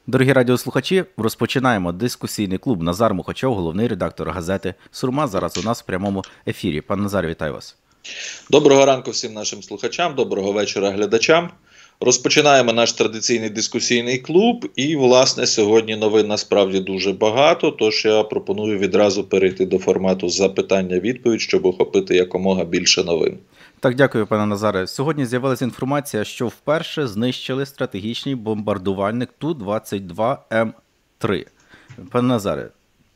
Дорогі радіослухачі, розпочинаємо дискусійний клуб. Назар Мухачов, головний редактор газети «Сурма», зараз у нас в прямому ефірі. Пан Назар, вітаю вас. Доброго ранку всім нашим слухачам, доброго вечора глядачам. Розпочинаємо наш традиційний дискусійний клуб і, власне, сьогодні новин насправді дуже багато, тож я пропоную відразу перейти до формату запитання-відповідь, щоб охопити якомога більше новин. Так, дякую, пане Назаре. Сьогодні з'явилася інформація, що вперше знищили стратегічний бомбардувальник Ту-22М3. Пане Назаре,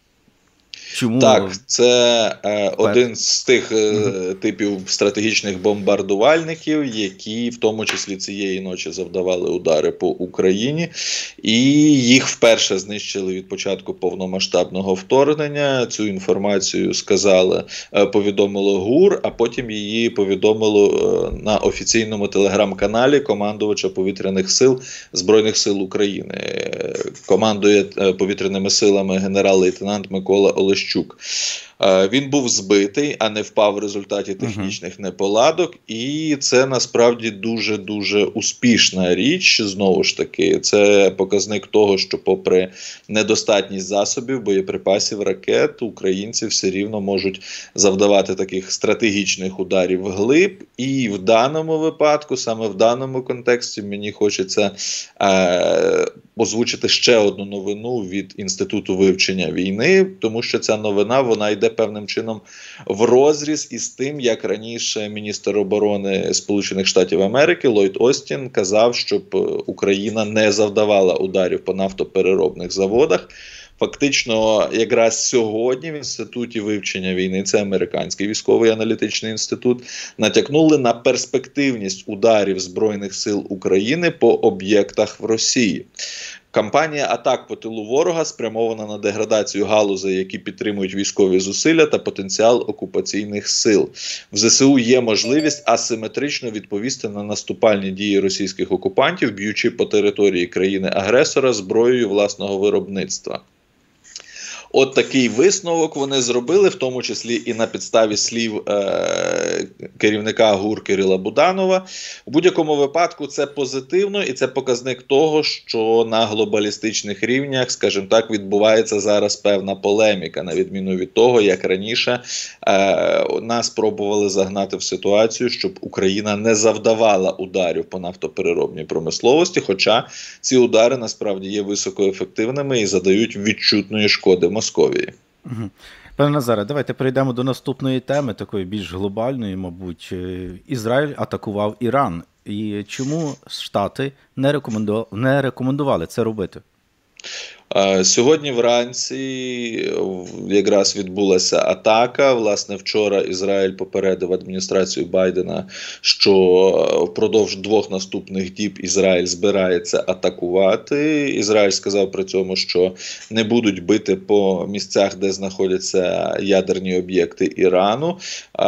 чому? Так, це один з тих типів стратегічних бомбардувальників, які в тому числі цієї ночі завдавали удари по Україні, і їх вперше знищили від початку повномасштабного вторгнення. Цю інформацію повідомило ГУР, а потім її повідомило на офіційному телеграм-каналі командувача повітряних сил Збройних сил України. Командує повітряними силами генерал-лейтенант Микола Олещук. Він був збитий, а не впав в результаті технічних неполадок, і це насправді дуже-дуже успішна річ. Знову ж таки, це показник того, що попри недостатність засобів, боєприпасів, ракет, українці все рівно можуть завдавати таких стратегічних ударів вглиб. І в даному випадку, саме в даному контексті, мені хочеться озвучити ще одну новину від Інституту вивчення війни, тому що ця новина, вона йде певним чином в розріз із тим, як раніше міністр оборони Сполучених Штатів Америки Ллойд Остін казав, щоб Україна не завдавала ударів по нафтопереробних заводах. Фактично, якраз сьогодні в Інституті вивчення війни, це американський військовий аналітичний інститут, натякнули на перспективність ударів Збройних сил України по об'єктах в Росії. Кампанія атак по тилу ворога спрямована на деградацію галузей, які підтримують військові зусилля та потенціал окупаційних сил. В ЗСУ є можливість асиметрично відповісти на наступальні дії російських окупантів, б'ючи по території країни-агресора зброєю власного виробництва. От такий висновок вони зробили, в тому числі і на підставі слів керівника ГУР Кирила Буданова. У будь-якому випадку це позитивно, і це показник того, що на глобалістичних рівнях, скажімо так, відбувається зараз певна полеміка, на відміну від того, як раніше нас пробували загнати в ситуацію, щоб Україна не завдавала ударів по нафтопереробній промисловості, хоча ці удари насправді є високоефективними і задають відчутної шкоди Московії. Пане Назаре, давайте перейдемо до наступної теми, такої більш глобальної, мабуть. Ізраїль атакував Іран. І чому Штати не рекомендували це робити? Сьогодні вранці якраз відбулася атака. Власне, вчора Ізраїль попередив адміністрацію Байдена, що впродовж 2 наступних діб Ізраїль збирається атакувати. Ізраїль сказав при цьому, що не будуть бити по місцях, де знаходяться ядерні об'єкти Ірану.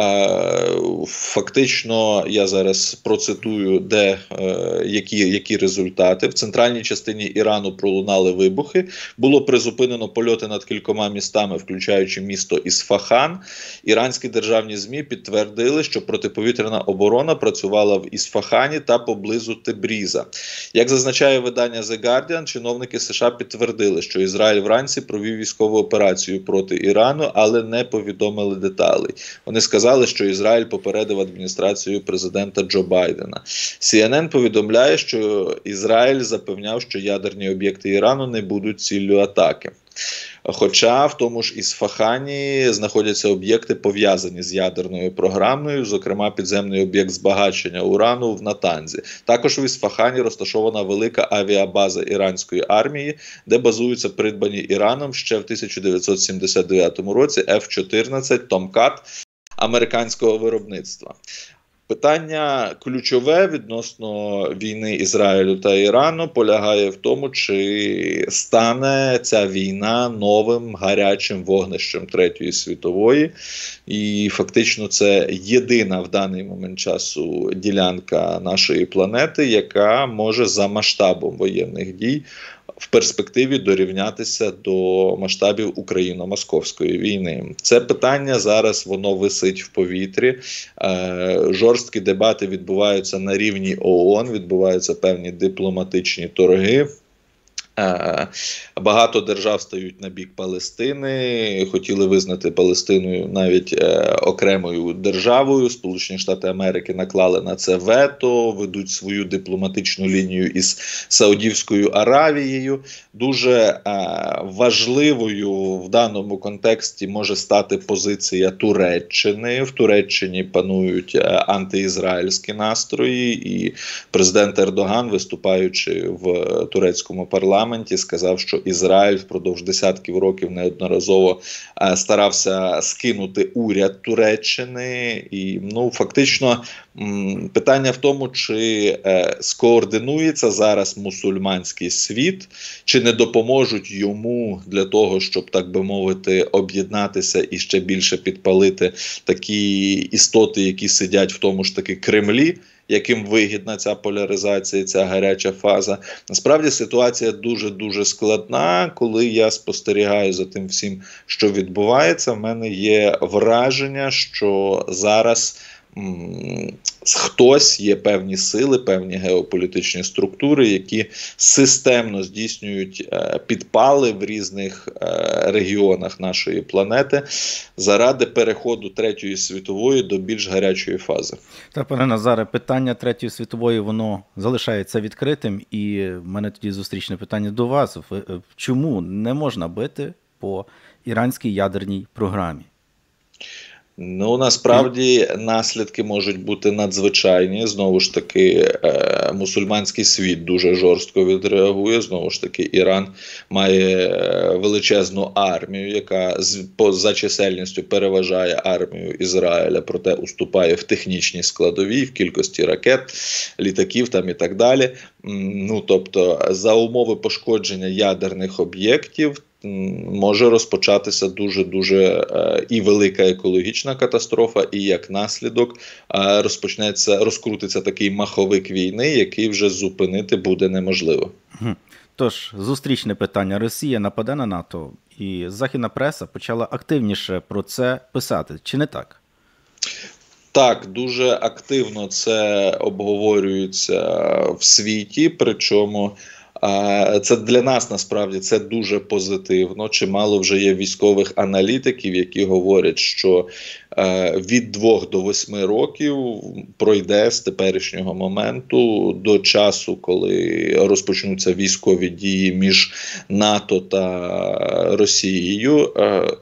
Фактично, я зараз процитую, які результати. В центральній частині Ірану пролунали вибухи. Було призупинено польоти над кількома містами, включаючи місто Ісфахан. Іранські державні ЗМІ підтвердили, що протиповітряна оборона працювала в Ісфахані та поблизу Тебріза. Як зазначає видання The Guardian, чиновники США підтвердили, що Ізраїль вранці провів військову операцію проти Ірану, але не повідомили деталей. Вони сказали, що Ізраїль попередив адміністрацію президента Джо Байдена. CNN повідомляє, що Ізраїль запевняв, що ядерні об'єкти Ірану не будуть ціллю атаки. Хоча в тому ж Ісфахані знаходяться об'єкти, пов'язані з ядерною програмою, зокрема підземний об'єкт збагачення урану в Натанзі. Також в Ісфахані розташована велика авіабаза іранської армії, де базуються придбані Іраном ще в 1979 році F-14 Tomcat американського виробництва. Питання ключове відносно війни Ізраїлю та Ірану полягає в тому, чи стане ця війна новим гарячим вогнищем Третьої світової. І фактично це єдина в даний момент часу ділянка нашої планети, яка може за масштабом воєнних дій в перспективі дорівнятися до масштабів Україно-Московської війни. Це питання зараз, воно висить в повітрі. Жорсткі дебати відбуваються на рівні ООН, відбуваються певні дипломатичні торги. Багато держав стають на бік Палестини, хотіли визнати Палестиною навіть окремою державою. Сполучені Штати Америки наклали на це вето, ведуть свою дипломатичну лінію із Саудівською Аравією. Дуже важливою в даному контексті може стати позиція Туреччини. В Туреччині панують антиізраїльські настрої, і президент Ердоган, виступаючи в турецькому парламенті, сказав, що Ізраїль впродовж десятків років неодноразово старався скинути уряд Туреччини. І, фактично, питання в тому, чи скоординується зараз мусульманський світ, чи не допоможуть йому для того, щоб, так би мовити, об'єднатися і ще більше підпалити такі істоти, які сидять в тому ж таки Кремлі, яким вигідна ця поляризація, ця гаряча фаза. Насправді ситуація дуже-дуже складна. Коли я спостерігаю за тим всім, що відбувається, в мене є враження, що зараз хтось, є певні сили, певні геополітичні структури, які системно здійснюють підпали в різних регіонах нашої планети заради переходу Третьої світової до більш гарячої фази. Та, пане Назаре, питання Третьої світової, воно залишається відкритим, і в мене тоді зустрічне питання до вас. Чому не можна бити по іранській ядерній програмі? Насправді наслідки можуть бути надзвичайні. Знову ж таки, мусульманський світ дуже жорстко відреагує. Знову ж таки, Іран має величезну армію, яка за чисельністю переважає армію Ізраїля, проте уступає в технічній складовій, в кількості ракет, літаків там і так далі. Тобто, за умови пошкодження ядерних об'єктів може розпочатися дуже-дуже і велика екологічна катастрофа, і як наслідок розкрутиться такий маховик війни, який вже зупинити буде неможливо. Тож, зустрічне питання. Росія нападе на НАТО, і західна преса почала активніше про це писати. Чи не так? Так, дуже активно це обговорюється в світі, причому це для нас, насправді, це дуже позитивно. Чимало вже є військових аналітиків, які говорять, що від 2 до 8 років пройде з теперішнього моменту до часу, коли розпочнуться військові дії між НАТО та Росією.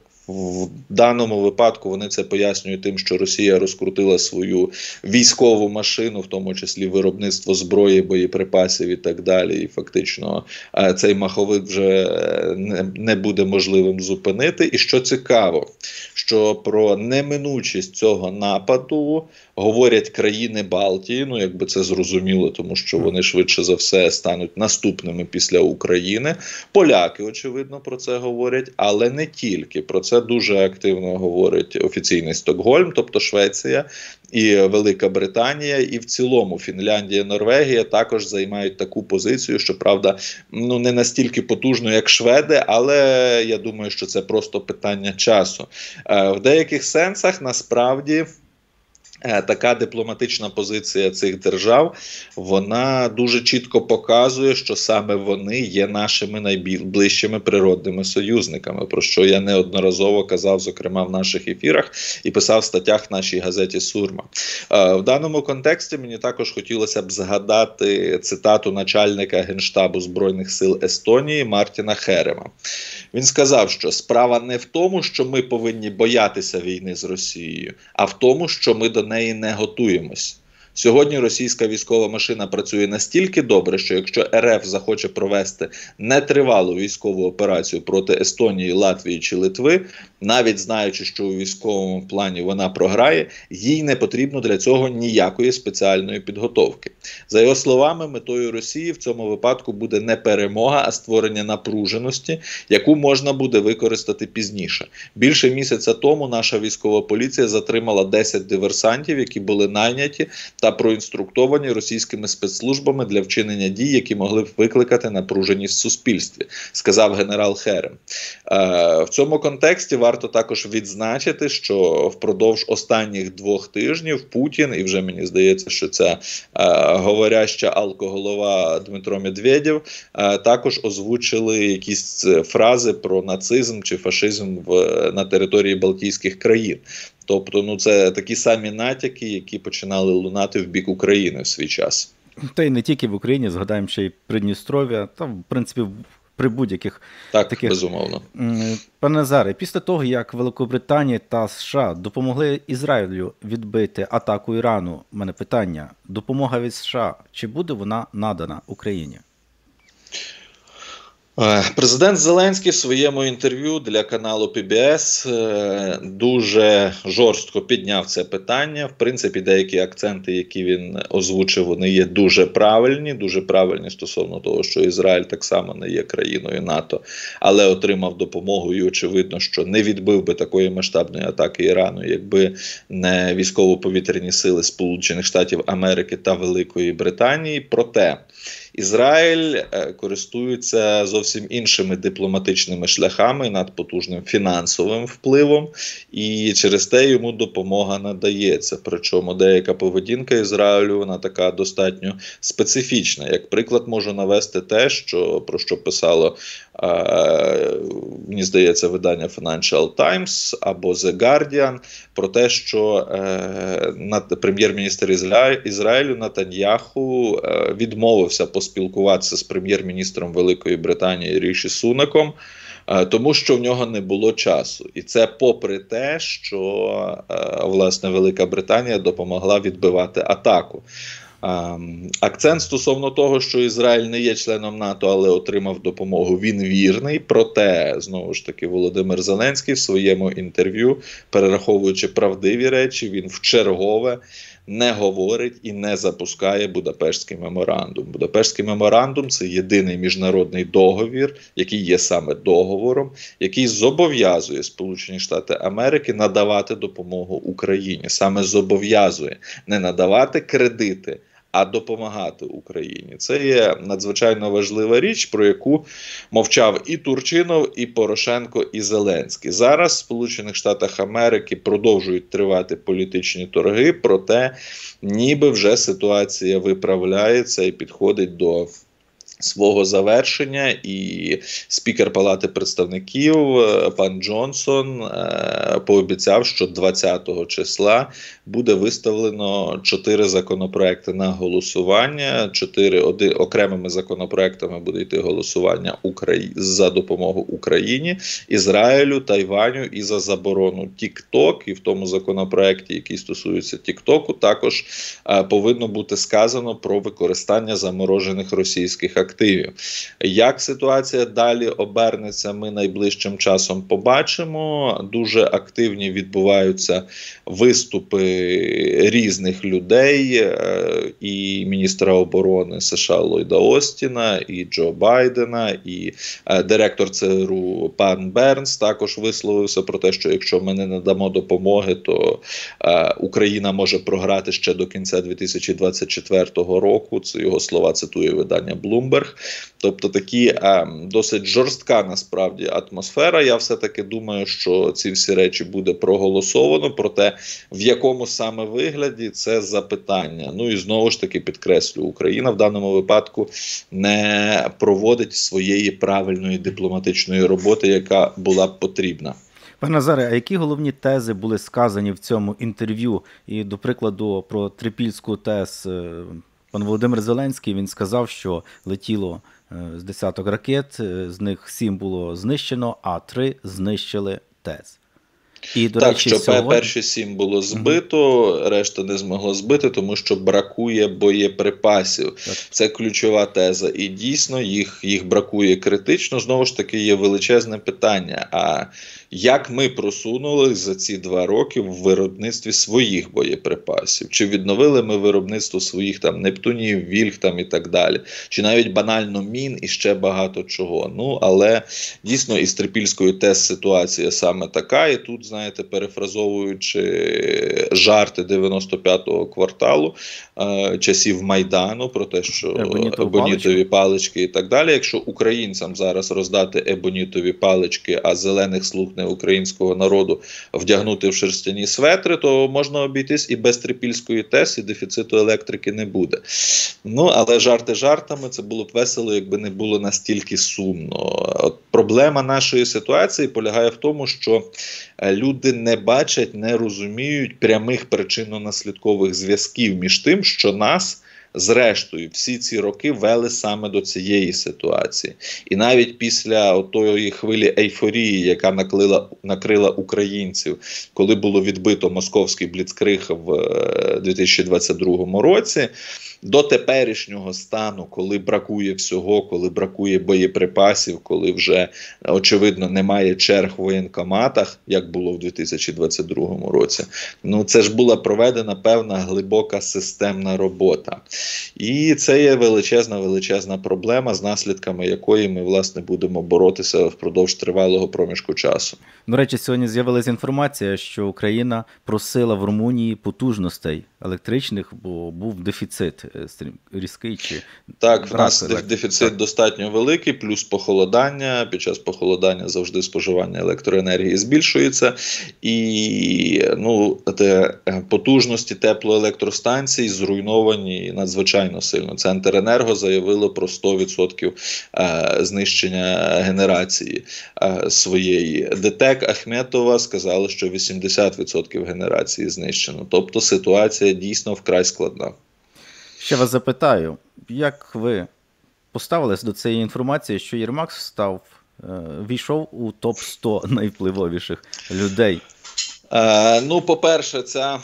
В даному випадку вони це пояснюють тим, що Росія розкрутила свою військову машину, в тому числі виробництво зброї, боєприпасів і так далі. І фактично цей маховик вже не буде можливим зупинити. І що цікаво, що про неминучість цього нападу говорять країни Балтії, якби це зрозуміло, тому що вони швидше за все стануть наступними після України. Поляки, очевидно, про це говорять, але не тільки. Про це дуже активно говорить офіційний Стокгольм, тобто Швеція і Велика Британія, і в цілому Фінляндія, Норвегія також займають таку позицію, що, правда, не настільки потужно, як шведи, але я думаю, що це просто питання часу. В деяких сенсах, насправді, така дипломатична позиція цих держав, вона дуже чітко показує, що саме вони є нашими найближчими природними союзниками, про що я неодноразово казав, зокрема в наших ефірах, і писав в статтях в нашій газеті «Сурма». В даному контексті мені також хотілося б згадати цитату начальника Генштабу Збройних сил Естонії Мартіна Херема. Він сказав, що справа не в тому, що ми повинні боятися війни з Росією, а в тому, що ми до неї не готуємось. Сьогодні російська військова машина працює настільки добре, що якщо РФ захоче провести нетривалу військову операцію проти Естонії, Латвії чи Литви, навіть знаючи, що у військовому плані вона програє, їй не потрібно для цього ніякої спеціальної підготовки. За його словами, метою Росії в цьому випадку буде не перемога, а створення напруженості, яку можна буде використати пізніше. Більше місяця тому наша військова поліція затримала 10 диверсантів, які були найняті та та проінструктовані російськими спецслужбами для вчинення дій, які могли б викликати напруженість в суспільстві, сказав генерал Херем. В цьому контексті варто також відзначити, що впродовж останніх 2 тижнів Путін, і вже мені здається, що ця говоряща алкоголова Дмитро Медведєв, також озвучили якісь фрази про нацизм чи фашизм на території Балтійських країн. Тобто, це такі самі натяки, які починали лунати в бік України в свій час. Та й не тільки в Україні, згадаємо ще й Придністров'я, та, в принципі, при будь-яких таких... безумовно. Пане Назаре, після того, як Великобританія та США допомогли Ізраїлю відбити атаку Ірану, в мене питання, допомога від США, чи буде вона надана Україні? Президент Зеленський в своєму інтерв'ю для каналу PBS дуже жорстко підняв це питання. В принципі, деякі акценти, які він озвучив, вони є дуже правильні стосовно того, що Ізраїль так само не є країною НАТО, але отримав допомогу і очевидно, що не відбив би такої масштабної атаки Ірану, якби не військово-повітряні сили Сполучених Штатів Америки та Великої Британії. Проте Ізраїль користується зовсім іншими дипломатичними шляхами, надпотужним фінансовим впливом, і через те йому допомога надається. Причому деяка поведінка Ізраїлю, вона така достатньо специфічна. Як приклад можу навести те, про що писало, мені здається, видання Financial Times або The Guardian, про те, що прем'єр-міністр Ізраїлю Нетаньяху відмовився поспілкуватися з прем'єр-міністром Великої Британії Ріші Сунаком, тому що в нього не було часу. І це попри те, що, власне, Велика Британія допомогла відбивати атаку. Акцент стосовно того, що Ізраїль не є членом НАТО, але отримав допомогу, він вірний. Проте, знову ж таки, Володимир Зеленський в своєму інтерв'ю, перераховуючи правдиві речі, він вчергове не говорить і не запускає Будапештський меморандум. Будапештський меморандум – це єдиний міжнародний договір, який є саме договором, який зобов'язує Сполучені Штати Америки надавати допомогу Україні. Саме зобов'язує не надавати кредити, а допомагати Україні. Це є надзвичайно важлива річ, про яку мовчав і Турчинов, і Порошенко, і Зеленський. Зараз в Сполучених Штатах Америки продовжують тривати політичні торги, проте ніби вже ситуація виправляється і підходить до свого завершення, і спікер Палати представників пан Джонсон пообіцяв, що 20-го числа буде виставлено 4 законопроекти на голосування. 4 окремими законопроектами буде йти голосування за допомогу Україні, Ізраїлю, Тайваню і за заборону TikTok. І в тому законопроекті, який стосується TikTok, також повинно бути сказано про використання заморожених російських активів. Як ситуація далі обернеться, ми найближчим часом побачимо. Дуже активні відбуваються виступи різних людей, і міністра оборони США Ллойда Остіна, і Джо Байдена, і директор ЦРУ пан Бернс також висловився про те, що якщо ми не надамо допомоги, то Україна може програти ще до кінця 2024 року. Це його слова цитує видання Bloomberg. Тобто такі досить жорстка насправді атмосфера. Я все-таки думаю, що ці всі речі буде проголосовано, проте в якому саме вигляді – це запитання. Ну і знову ж таки підкреслю, Україна в даному випадку не проводить своєї правильної дипломатичної роботи, яка була б потрібна. Пане Назаре, а які головні тези були сказані в цьому інтерв'ю? І, до прикладу, про Трипільську ТЕС пан Володимир Зеленський, він сказав, що летіло з десяток ракет, з них 7 було знищено, а 3 знищили ТЕС. І, до речі, що сьогодні... перші 7 було збито, решта не змогло збити, тому що бракує боєприпасів. Так. Це ключова теза. І дійсно їх бракує критично. Знову ж таки, є величезне питання. А як ми просунулись за ці 2 роки в виробництві своїх боєприпасів? Чи відновили ми виробництво своїх там Нептунів, Вільх там і так далі? Чи навіть банально мін і ще багато чого? Ну, але дійсно із Трипільською ТЕС ситуація саме така. І тут знаєте, перефразовуючи жарти 95-го кварталу, часів Майдану, про те, що ебонітові палички і так далі. Якщо українцям зараз роздати ебонітові палички, а зелених слуг неукраїнського народу вдягнути в шерстяні светри, то можна обійтись і без трипільської ТЕС, і дефіциту електрики не буде. Ну, але жарти жартами, це було б весело, якби не було настільки сумно. От проблема нашої ситуації полягає в тому, що люди не бачать, не розуміють прямих причинно-наслідкових зв'язків між тим, що нас, зрештою, всі ці роки вели саме до цієї ситуації. І навіть після тої хвилі ейфорії, яка накрила українців, коли було відбито московський бліцкриг в 2022 році, до теперішнього стану, коли бракує всього, коли бракує боєприпасів, коли вже, очевидно, немає черг в воєнкоматах, як було в 2022 році, ну це ж була проведена певна глибока системна робота. І це є величезна проблема, з наслідками якої ми, власне, будемо боротися впродовж тривалого проміжку часу. До речі, сьогодні з'явилася інформація, що Україна просила в Румунії потужностей електричних, бо був дефіцит різкий. Так, в нас дефіцит достатньо великий, плюс похолодання. Під час похолодання завжди споживання електроенергії збільшується. І потужності теплоелектростанцій зруйновані надзвичайно сильно. Центренерго заявило про 100% знищення генерації своєї. ДТЕК Ахметова сказали, що 80% генерації знищено. Тобто ситуація дійсно вкрай складна. Ще вас запитаю, як ви поставились до цієї інформації, що Єрмак війшов у топ-100 найвпливовіших людей? По-перше,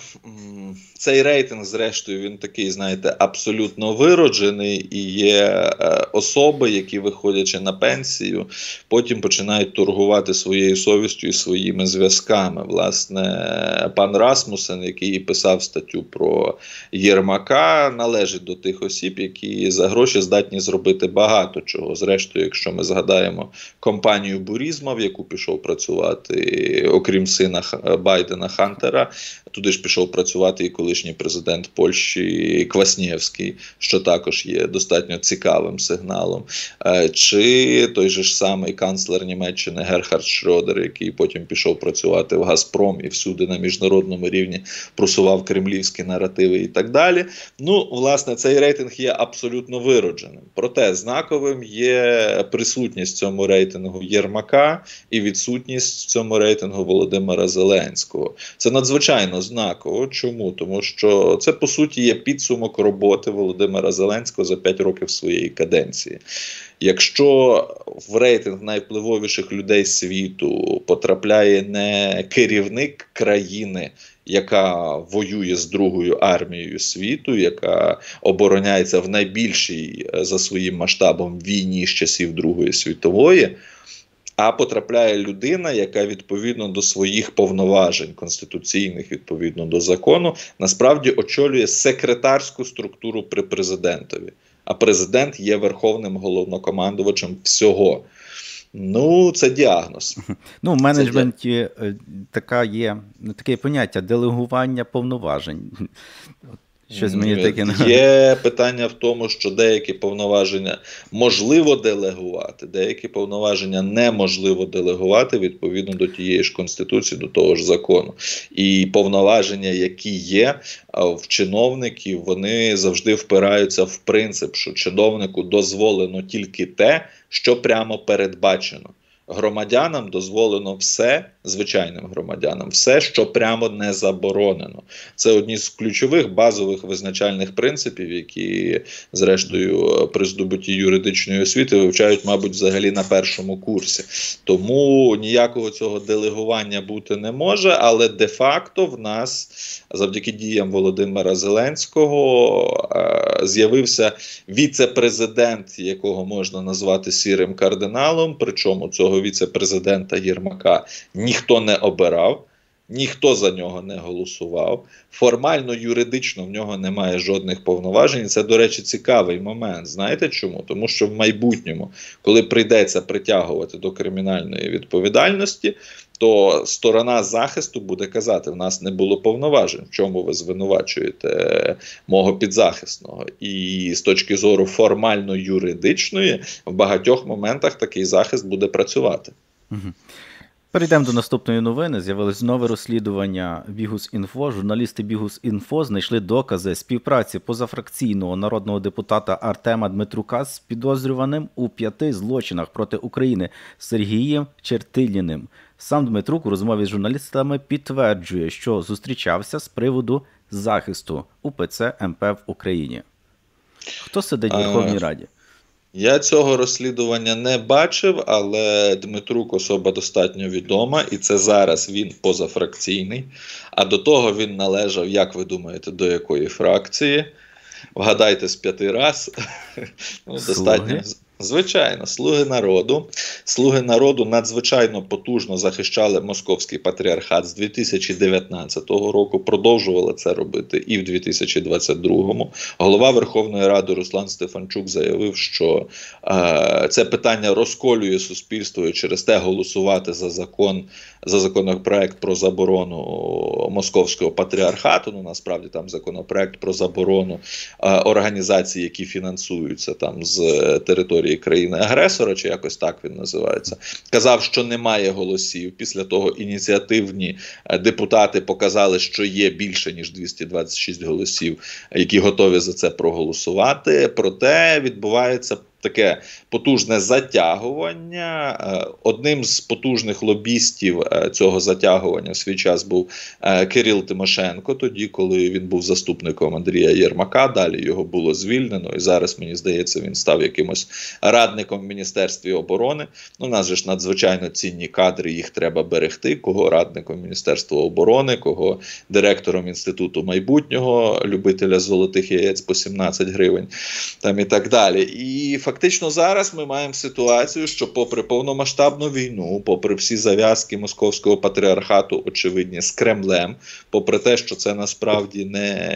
цей рейтинг, зрештою, він такий, знаєте, абсолютно вироджений, і є особи, які, виходячи на пенсію, потім починають торгувати своєю совістю і своїми зв'язками. Власне, пан Расмусен, який писав статтю про Єрмака, належить до тих осіб, які за гроші здатні зробити багато чого. Зрештою, якщо ми згадаємо компанію Бурізма, в яку пішов працювати, окрім сина Байдена Хантера, туди ж пішов працювати і колишній президент Польщі Кваснєвський, що також є достатньо цікавим сигналом. Чи той же ж самий канцлер Німеччини Герхард Шрёдер, який потім пішов працювати в Газпром і всюди на міжнародному рівні просував кремлівські наративи і так далі. Власне, цей рейтинг є абсолютно виродженим. Проте знаковим є присутність в цьому рейтингу Єрмака і відсутність в цьому рейтингу Володимира Зеленського. Це надзвичайно знаково. Чому? Тому що це, по суті, є підсумок роботи Володимира Зеленського за 5 років своєї каденції. Якщо в рейтинг найвпливовіших людей світу потрапляє не керівник країни, яка воює з другою армією світу, яка обороняється в найбільшій за своїм масштабом війні з часів Другої світової, а потрапляє людина, яка відповідно до своїх повноважень конституційних, відповідно до закону, насправді очолює секретарську структуру при президентові. А президент є верховним головнокомандувачем всього. Це діагноз. В менеджменті таке поняття делегування повноважень. Щось мені таке... Є питання в тому, що деякі повноваження можливо делегувати, деякі повноваження неможливо делегувати відповідно до тієї ж Конституції, до того ж закону. І повноваження, які є в чиновників, вони завжди впираються в принцип, що чиновнику дозволено тільки те, що прямо передбачено. Громадянам дозволено все, звичайним громадянам, все, що прямо не заборонено. Це одні з ключових базових визначальних принципів, які, зрештою, при здобутті юридичної освіти вивчають, мабуть, взагалі на першому курсі. Тому ніякого цього делегування бути не може, але де-факто в нас, завдяки діям Володимира Зеленського, з'явився віце-президент, якого можна назвати сірим кардиналом, причому цього віце-президента Єрмака ніхто не обирав, ніхто за нього не голосував. Формально, юридично в нього немає жодних повноважень. Це, до речі, цікавий момент. Знаєте чому? Тому що в майбутньому, коли прийдеться притягувати до кримінальної відповідальності, то сторона захисту буде казати, в нас не було повноважень, в чому ви звинувачуєте мого підзахисного. І з точки зору формально-юридичної, в багатьох моментах такий захист буде працювати. Перейдемо до наступної новини. З'явилось нове розслідування Бігус.Інфо. Журналісти Бігус.Інфо знайшли докази співпраці позафракційного народного депутата Артема Дмитрука з підозрюваним у 5 злочинах проти України Сергієм Чертиліним. Сам Дмитрук у розмові з журналістами підтверджує, що зустрічався з приводу захисту УПЦ МП в Україні. Хто сидить в Верховній Раді? Я цього розслідування не бачив, але Дмитрук особа достатньо відома, і це зараз він позафракційний. А до того він належав, як ви думаєте, до якої фракції? Вгадайте з 5 раз. Достатньо. Звичайно, «Слуги народу». «Слуги народу» надзвичайно потужно захищали московський патріархат з 2019 року, продовжували це робити і в 2022. Голова Верховної Ради Руслан Стефанчук заявив, що це питання розколює суспільство і через те голосувати за законопроект про заборону московського патріархату, насправді там законопроект про заборону організацій, які фінансуються там з території країни-агресора, чи якось так він називається, казав, що немає голосів. Після того ініціативні депутати показали, що є більше, ніж 226 голосів, які готові за це проголосувати. Проте відбувається таке потужне затягування. Одним з потужних лобістів цього затягування в свій час був Кирил Тимошенко, тоді, коли він був заступником Андрія Єрмака, далі його було звільнено, і зараз, мені здається, він став якимось радником в Міністерстві оборони. У нас же ж надзвичайно цінні кадри, їх треба берегти, кого радником Міністерства оборони, кого директором Інституту майбутнього, любителя золотих яєць по 17 гривень, там і так далі. І фактично зараз ми маємо ситуацію, що попри повномасштабну війну, попри всі зав'язки московського патріархату, очевидні, з Кремлем, попри те, що це насправді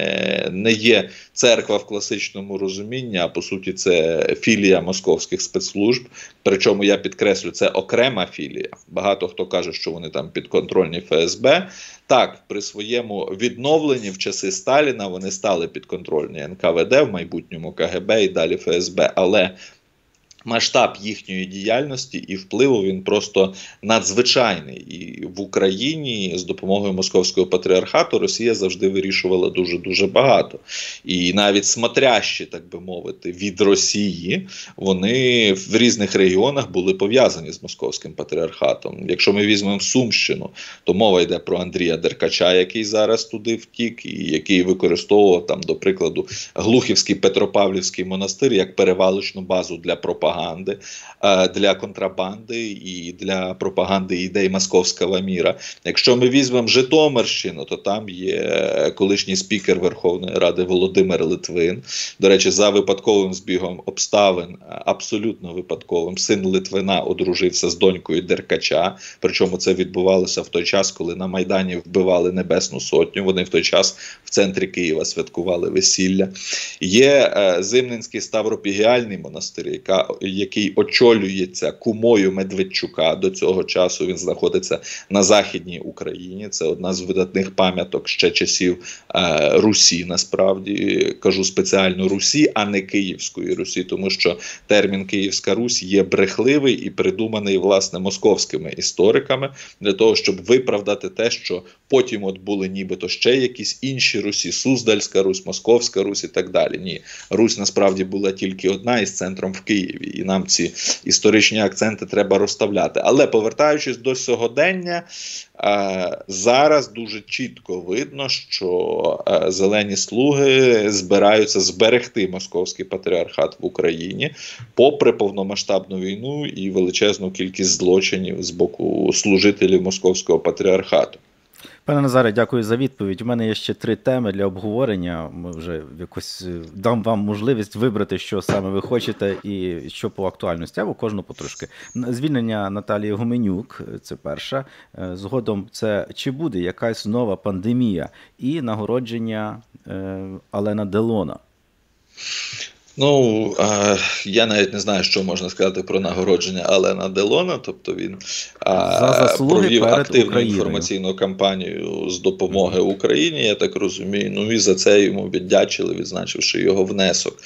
не є церква в класичному розумінні, а по суті це філія московських спецслужб, причому я підкреслю, це окрема філія. Багато хто каже, що вони там підконтрольні ФСБ. Так, при своєму відновленні в часи Сталіна вони стали підконтрольні НКВД, в майбутньому КГБ і далі ФСБ, але масштаб їхньої діяльності і впливу він просто надзвичайний. І в Україні з допомогою московського патріархату Росія завжди вирішувала дуже-дуже багато. І навіть смотрящі, так би мовити, від Росії, вони в різних регіонах були пов'язані з московським патріархатом. Якщо ми візьмемо Сумщину, то мова йде про Андрія Деркача, який зараз туди втік, і який використовував, там, до прикладу, Глухівський Петропавлівський монастир як перевалочну базу для пропаганди, для контрабанди і для пропаганди ідей московського міра. Якщо ми візьмемо Житомирщину, то там є колишній спікер Верховної Ради Володимир Литвин. До речі, за випадковим збігом обставин, абсолютно випадковим, син Литвина одружився з донькою Деркача. Причому це відбувалося в той час, коли на Майдані вбивали Небесну Сотню. Вони в той час в центрі Києва святкували весілля. Є Зимненський Ставропігіальний монастир, який очолюється кумою Медведчука. До цього часу він знаходиться на Західній Україні. Це одна з видатних пам'яток ще часів Русі, насправді. Кажу спеціально Русі, а не Київської Русі, тому що термін Київська Русь є брехливий і придуманий, власне, московськими істориками для того, щоб виправдати те, що потім от були нібито ще якісь інші Русі, Суздальська Русь, Московська Русь і так далі. Ні, Русь насправді була тільки одна із центром в Києві. І нам ці історичні акценти треба розставляти. Але повертаючись до сьогодення, зараз дуже чітко видно, що зелені слуги збираються зберегти московський патріархат в Україні, попри повномасштабну війну і величезну кількість злочинів з боку служителів московського патріархату. Пане Назаре, дякую за відповідь. У мене є ще 3 теми для обговорення. Ми вже якось дам вам можливість вибрати, що саме ви хочете і що по актуальності, або кожну потрошки. Звільнення Наталії Гуменюк – це перша. Згодом це чи буде якась нова пандемія і нагородження Алена Делона. Ну, я навіть не знаю, що можна сказати про нагородження Алена Делона. Тобто він За заслуги провів перед активну Україною. інформаційну кампанію з допомоги Україні, я так розумію. Ну і за це йому віддячили, відзначивши його внесок.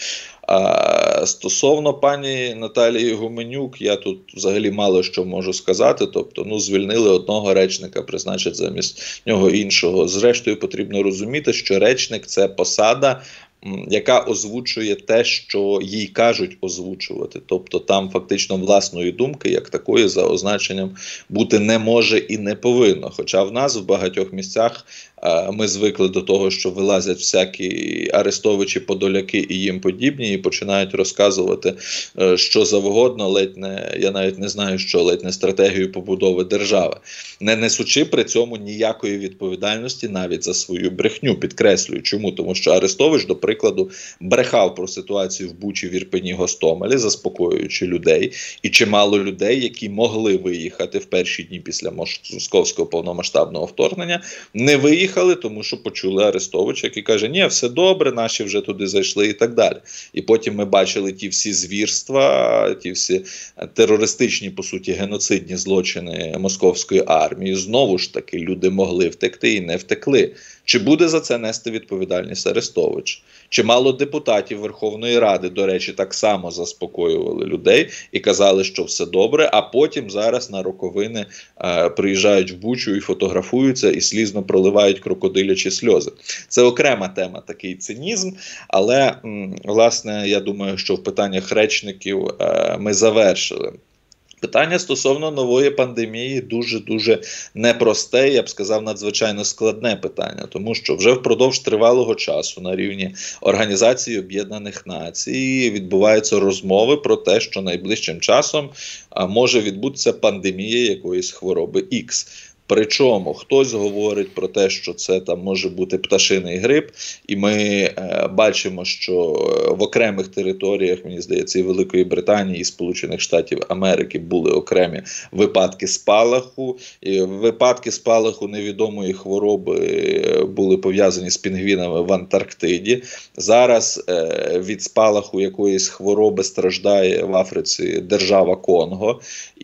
А стосовно пані Наталії Гуменюк, я тут взагалі мало що можу сказати. Тобто, ну, звільнили одного речника, призначать замість нього іншого. Зрештою, потрібно розуміти, що речник – це посада, яка озвучує те, що їй кажуть озвучувати. Тобто там фактично власної думки, як такої, за означенням бути не може і не повинно. Хоча в нас в багатьох місцях ми звикли до того, що вилазять всякі Арестовичі, Подоляки і їм подібні, і починають розказувати що завгодно, ледь не, я навіть не знаю, що, ледь не стратегію побудови держави, не несучи при цьому ніякої відповідальності навіть за свою брехню. Підкреслюю, чому? Тому що Арестович, до прикладу, брехав про ситуацію в Бучі, в Ірпені, Гостомелі, заспокоюючи людей, і чимало людей, які могли виїхати в перші дні після московського повномасштабного вторгнення, не виїхали, тому що почули Арестовича, який каже, ні, все добре, наші вже туди зайшли і так далі. І потім ми бачили ті всі звірства, ті всі терористичні, по суті, геноцидні злочини московської армії. Знову ж таки, люди могли втекти і не втекли. Чи буде за це нести відповідальність Арестович? Чимало депутатів Верховної Ради, до речі, так само заспокоювали людей і казали, що все добре, а потім зараз на роковини приїжджають в Бучу і фотографуються, і слізно проливають крокодилячі сльози. Це окрема тема, такий цинізм, але, власне, я думаю, що в питаннях речників ми завершили. Питання стосовно нової пандемії дуже-дуже непросте, я б сказав, надзвичайно складне питання, тому що вже впродовж тривалого часу на рівні Організації Об'єднаних Націй відбуваються розмови про те, що найближчим часом може відбутися пандемія якоїсь хвороби X. Причому хтось говорить про те, що це там може бути пташиний грип, і ми бачимо, що в окремих територіях, мені здається, і Великої Британії, і Сполучених Штатів Америки були окремі випадки спалаху. І випадки спалаху невідомої хвороби були пов'язані з пінгвінами в Антарктиді. Зараз від спалаху якоїсь хвороби страждає в Африці держава Конго,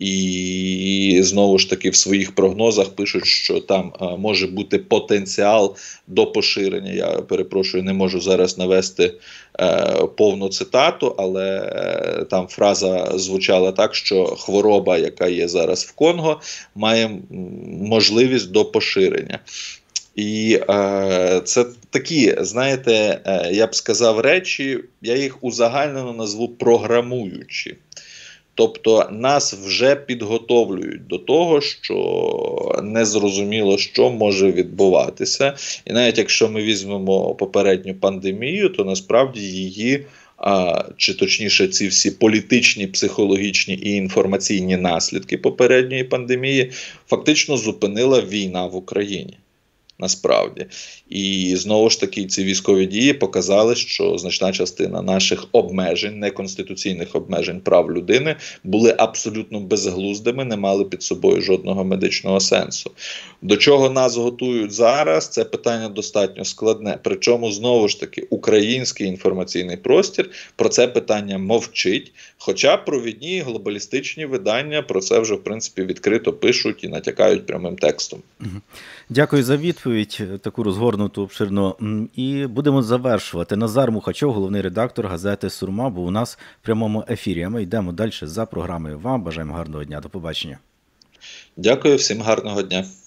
і знову ж таки в своїх прогнозах пишуть, що там може бути потенціал до поширення. Я перепрошую, не можу зараз навести повну цитату, але там фраза звучала так, що хвороба, яка є зараз в Конго, має можливість до поширення. І це такі, знаєте, я б сказав речі, я їх узагальнено назву програмуючі. Тобто нас вже підготовлюють до того, що незрозуміло, що може відбуватися. І навіть якщо ми візьмемо попередню пандемію, то насправді її, чи точніше ці всі політичні, психологічні і інформаційні наслідки попередньої пандемії фактично зупинила війна в Україні. Насправді. І знову ж таки ці військові дії показали, що значна частина наших обмежень, неконституційних обмежень прав людини були абсолютно безглуздими, не мали під собою жодного медичного сенсу. До чого нас готують зараз, це питання достатньо складне. Причому, знову ж таки, український інформаційний простір про це питання мовчить, хоча провідні глобалістичні видання про це вже, в принципі, відкрито пишуть і натякають прямим текстом. Дякую за відповідь, таку розгорнуту, обширну. І будемо завершувати. Назар Мухачов, головний редактор газети «Сурма», був у нас в прямому ефірі. А ми йдемо далі за програмою. Вам бажаємо гарного дня. До побачення. Дякую, всім гарного дня.